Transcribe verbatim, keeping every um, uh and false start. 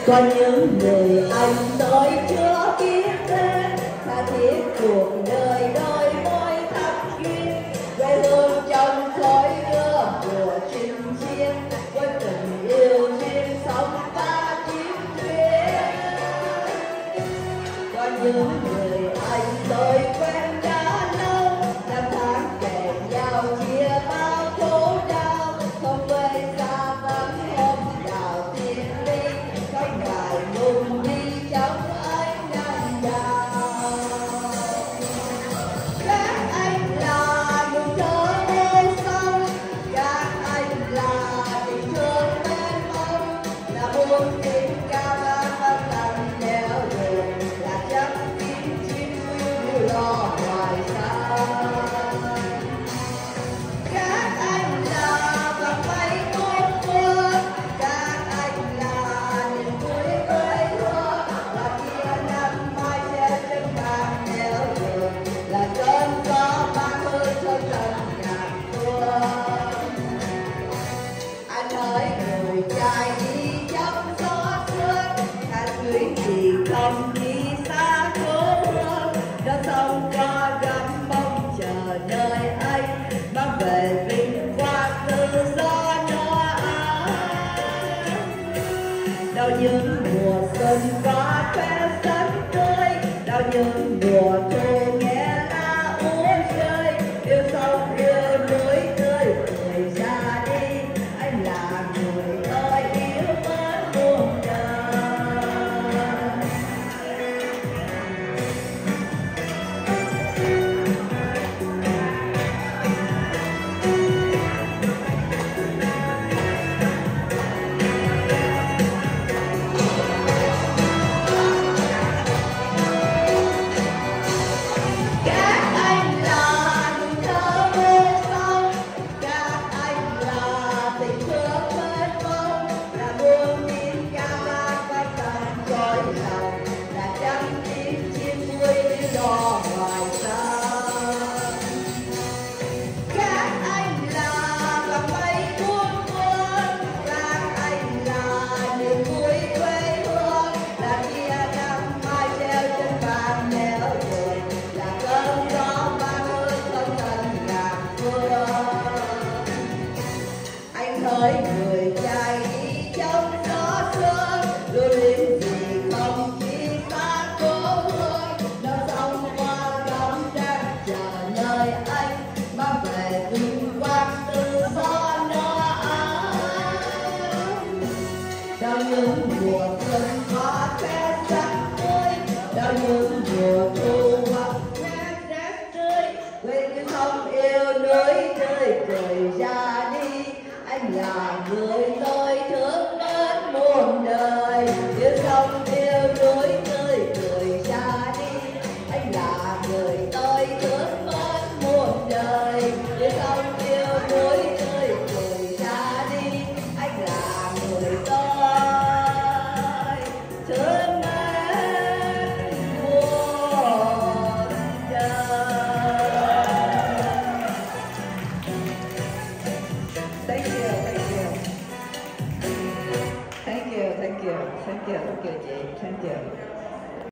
Có những người anh tôi chưa biết đến, tha thiết cuộc đời đôi môi thắm duyên, quê hương trong khói lửa của chinh chiến, với tình yêu duyên sống và chiến thuyền. Có những người anh tôi quen đã lâu, năm tháng kề nhau chia bao khổ đau, không quay xa vắng hôm nào thiên ly, không ngại ngùng đi trong ánh nắng đào. Các anh là nụ thơ mê sông, các anh là tình thương mênh mông, là muôn tình ca vang âm thầm nẻo đường, là chắc kín chim vui lo hoài xa. Các anh là vòng bay muôn phương, các anh là niềm vui quê hương, là kia năm mai trên chân vàng nẻo đường, là cơn gió mang hơi thơm tận ngàn phương. Anh hỡi người trai đi trong gió sương, tha luyến gì không đi xa cố hương, đã sông qua gấm mong chờ nơi anh, mang về vinh quang tự do nó anh. Đau những mùa xuân qua khoe sân tươi, đau những mùa thu nghe lá úa rơi, yêu sông yêu núi tươi cười ra đi, anh là người tôi yêu mến muôn đời. Các anh là nụ thơ mê sông, các anh là tình thương mênh mông, là muôn tin ca vang vang tận cõi lòng, là trăng chim chim vui như đò ngoài xa. Các anh là vòng bay muôn phương, các anh là niềm vui quê hương, là kia năm mai treo trên vàng nẻo đường, là cơn gió mang hơi thơm tận ngàn phương. Anh hỡi người trai đi trong gió sương, lưu luyến gì không đi xa cố hương, đã sông qua gấm đang chờ nơi anh, mang về vinh quang tự do nó anh. Đau những mùa xuân hoa khoe sắc tươi, đau những mùa thu hoa khoe rét tươi, quên cái không yêu núi tươi cười ra đi, anh là người tôi thương mến muôn đời. Yêu không yêu núi tươi cười ra đi, anh là người tôi thương mến muôn đời. Yêu không yêu núi tươi cười ra đi, anh là người tôi thương mến muôn đời. Thank you, thank you. Thank you, thank you, thank you, thank you chị, thank you.